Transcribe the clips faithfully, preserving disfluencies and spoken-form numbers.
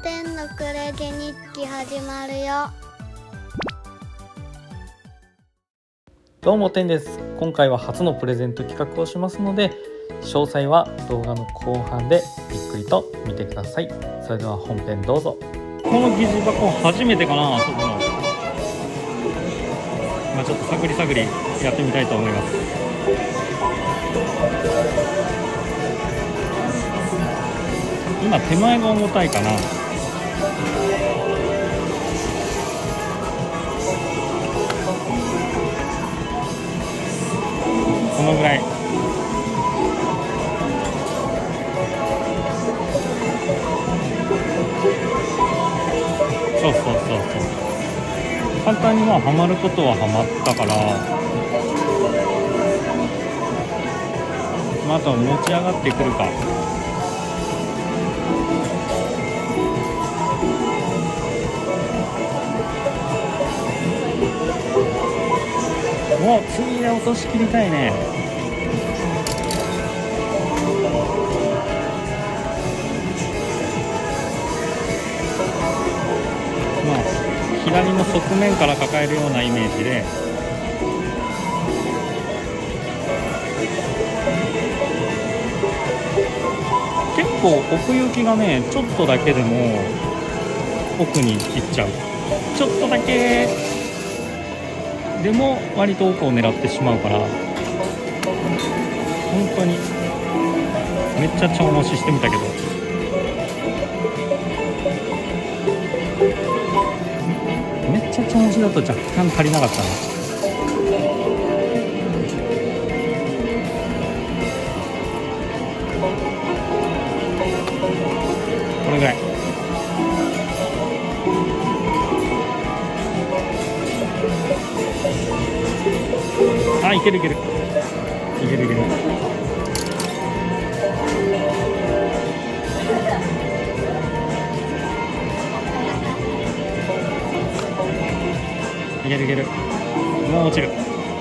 天のクレジ日記始まるよ。 どうも天です。今回は初のプレゼント企画をしますので、詳細は動画の後半でゆっくりと見てください。それでは本編どうぞ。この疑似箱初めてかな、遊ぶの。まあちょっと探り探りやってみたいと思います。今手前が重たいかな。このぐらい。そうそうそうそう。簡単にまあはまることははまったから、まあ、あとは持ち上がってくるか。もう次で落とし切りたいね。まあ左の側面から抱えるようなイメージで、結構奥行きがね、ちょっとだけでも奥に行っちゃう。ちょっとだけでも割と奥を狙ってしまうから、本当にめっちゃちょん押ししてみたけど、めっちゃちょん押しだと若干足りなかったな。これぐらい。あ、いけるいけるいけるいける。いけるいける。もう落ちる。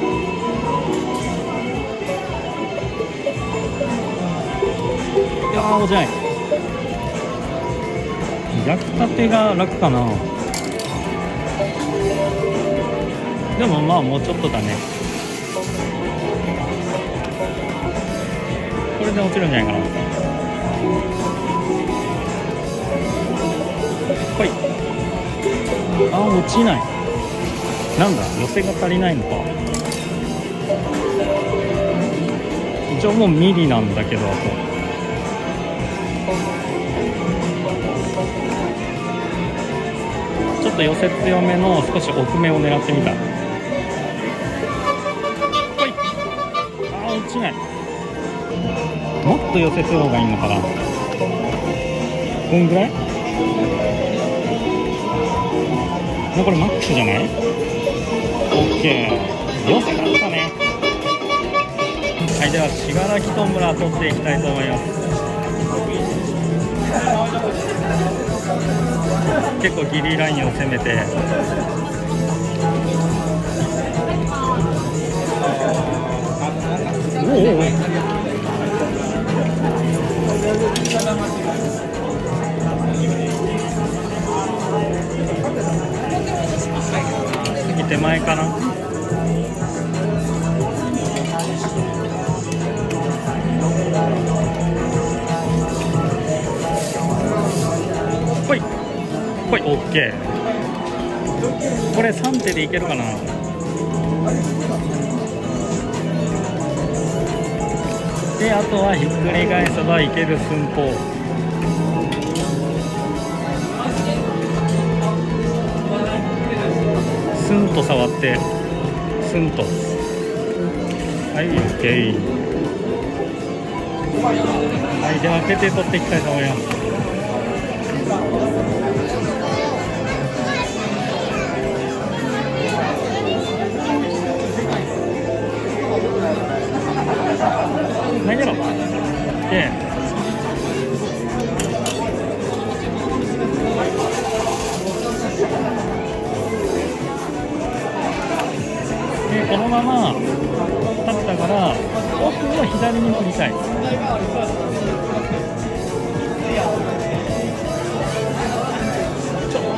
いやー、落ちない。焼きたてが楽かな。でもまあもうちょっとだね。これで落ちるんじゃないかな。ほい。あー、落ちない。なんだ、寄せが足りないのか。一応もうミリなんだけど、あとちょっと寄せ強めの少し奥めを狙ってみた。ほい。あー、落ちない。もっと寄せた方がいいのかな。こんぐらい。もうこれマックスじゃない？ OK。 寄せだったね。はい、では信楽と村取っていきたいと思います。結構ギリラインを攻めて、おおおお、次手前かな。ほいほい、 OK。 これさん手でいけるかな。で、あとはひっくり返せばいける寸法。スンと触ってスンと。はい、 OK。 はい、では開けて取っていきたいと思います。投げろ。 OK。 でこのまま立ったから奥を左に振りたい。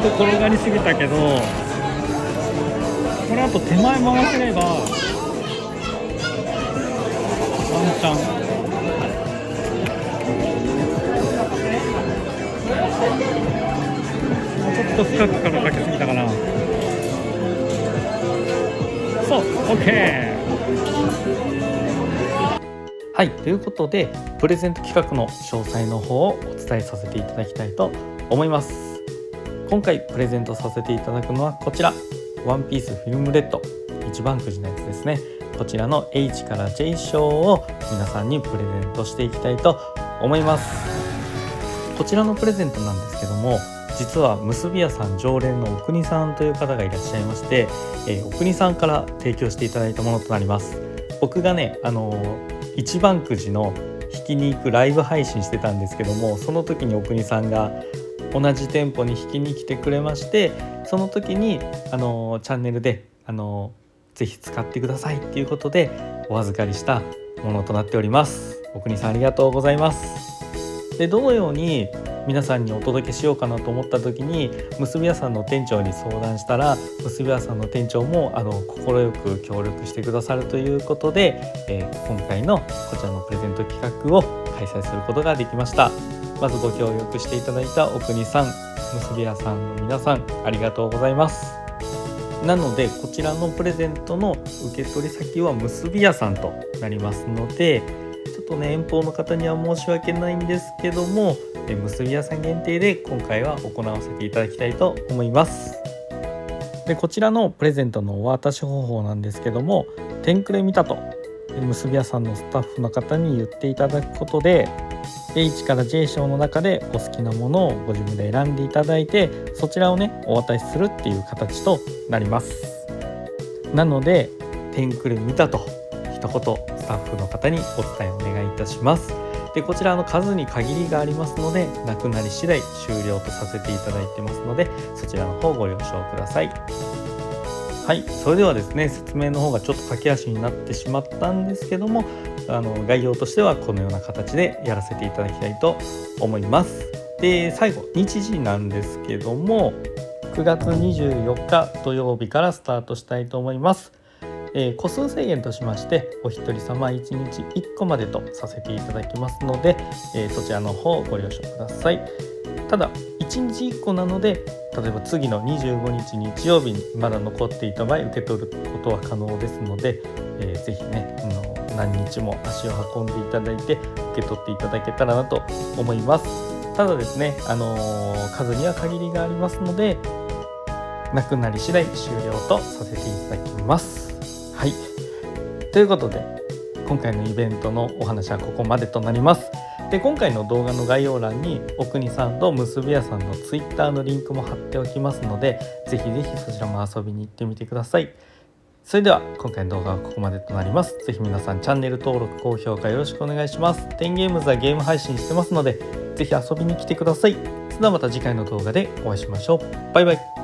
と転がりすぎたけど、これあと手前回せればワンチャンちょっと深くからかけすぎたかな。そう、 OK。 はい、ということでプレゼント企画の詳細の方をお伝えさせていただきたいと思います。今回プレゼントさせていただくのはこちら、ワンピースフィルムレッド一番くじのやつですね。こちらの H から J 賞を皆さんにプレゼントしていきたいと思います。こちらのプレゼントなんですけども、実は結び屋さん常連の奥国さんという方がいらっしゃいまして、えー、奥国さんから提供していただいたものとなります。僕がね、あのー、一番くじの引きに行くライブ配信してたんですけども、その時に奥国さんが同じ店舗に引きに来てくれまして、その時に、あのー、チャンネルで、あのー、ぜひ使ってくださいっていうことでお預かりしたものとなっております。奥国さんありがとうございます。で、どのように皆さんにお届けしようかなと思った時に結び屋さんの店長に相談したら、結び屋さんの店長もあの快く協力してくださるということで、えー、今回のこちらのプレゼント企画を開催することができました。まずご協力していただいた奥国さん、結び屋さんの皆さんありがとうございます。なのでこちらのプレゼントの受け取り先は結び屋さんとなりますので、ちょっとね遠方の方には申し訳ないんですけども、結び屋さん限定で今回は行わせていただきたいと思います。で、こちらのプレゼントのお渡し方法なんですけども、テンクレ見たと結び屋さんのスタッフの方に言っていただくことで H から J 賞の中でお好きなものをご自分で選んでいただいて、そちらをねお渡しするっていう形となります。なのでテンクレ見たと一言スタッフの方にお伝えお願いいたします。で、こちらの数に限りがありますので、なくなり次第終了とさせていただいてますので、そちらの方ご了承ください。はい、それではですね、説明の方がちょっと駆け足になってしまったんですけども、あの概要としてはこのような形でやらせていただきたいと思います。で、最後日時なんですけども、くがつにじゅうよっか土曜日からスタートしたいと思います。えー、個数制限としましてお一人様いちにちいっこまでとさせていただきますので、えー、そちらの方ご了承ください。ただいちにちいっこなので、例えば次のにじゅうごにち日曜日にまだ残っていた場合受け取ることは可能ですので、えー、ぜひねあの何日も足を運んでいただいて受け取っていただけたらなと思います。ただですね、あのー、数には限りがありますので、なくなり次第終了とさせていただきます。はい、ということで今回のイベントのお話はここまでとなります。で、今回の動画の概要欄に奥国さんと結び屋さんのツイッターのリンクも貼っておきますので、ぜひぜひそちらも遊びに行ってみてください。それでは今回の動画はここまでとなります。ぜひ皆さんチャンネル登録高評価よろしくお願いします。テンゲームズはゲーム配信してますのでぜひ遊びに来てください。それではまた次回の動画でお会いしましょう。バイバイ。